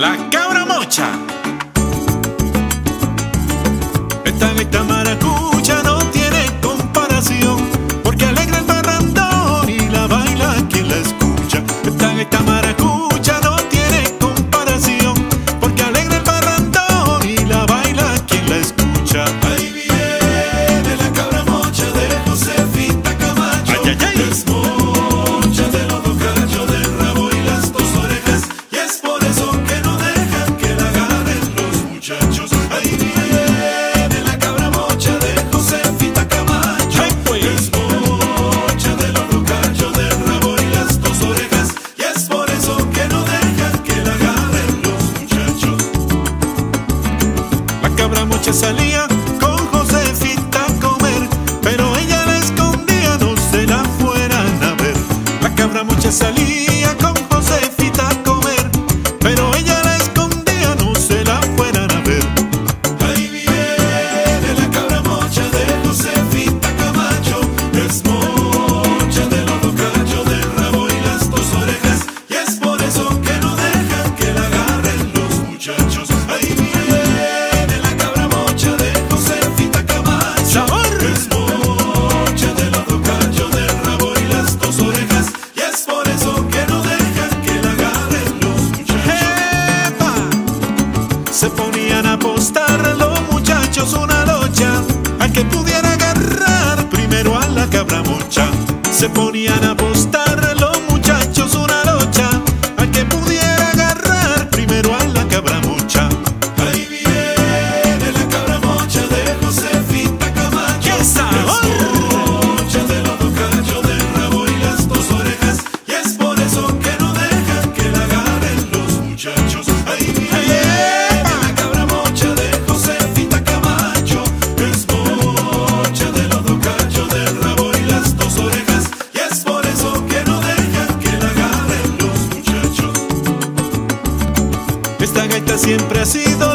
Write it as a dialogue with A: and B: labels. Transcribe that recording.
A: La cabra mocha. Esta gaita maracucha no tiene comparación, porque alegra el parrandón y la baila quien la escucha. Esta gaita maracucha no tiene comparación, porque alegra el parrandón y la baila quien la escucha.
B: Ahí viene la cabra mocha de Josefita Camacho.
A: Ay, ay, ay.
B: Es mocha de los dos cachos del rabo y las dos orejas, y es por eso que no dejan que la agarren los muchachos. Ahí viene la cabra mocha de Josefita Camacho.
A: Ay, pues.
B: Es mocha de los dos cachos del rabo y las dos orejas, y es por eso que no dejan que la agarren los muchachos.
A: La cabra mocha salía con Josefita a comer, pero ella la escondía, no se la fueran a ver. La cabra mocha salía con Josefita a comer, pero ella la escondía, no se la fueran a ver.
B: Ahí viene la cabra mocha de Josefita Camacho. Es mocha de los dos cachos del rabo y las dos orejas, y es por eso que no dejan que la agarren los muchachos. Ahí viene la cabra mocha de Josefita Camacho.
A: ¡Sabor!
B: Es mocha de los dos cachos del rabo y las dos orejas, y es por eso que no dejan que la agarren los muchachos.
A: ¡Epa! Se ponían a apostar los muchachos una locha al que pudiera agarrar primero a la cabra mocha. Se ponían a apostar los muchachos una locha al que pudiera agarrar primero a la cabra mocha.
B: Ahí viene la cabra mocha de Josefita Camacho.
A: ¡Qué sabor!
B: Es mocha de los dos cachos del rabo y las dos orejas, y es por eso que no dejan que la agarren los muchachos. Ahí viene la cabra mocha de Josefita Camacho. Es mocha de los dos cachos del rabo y las dos orejas, y es por eso que no dejan que la agarren los muchachos.
A: Esta gaita siempre ha sido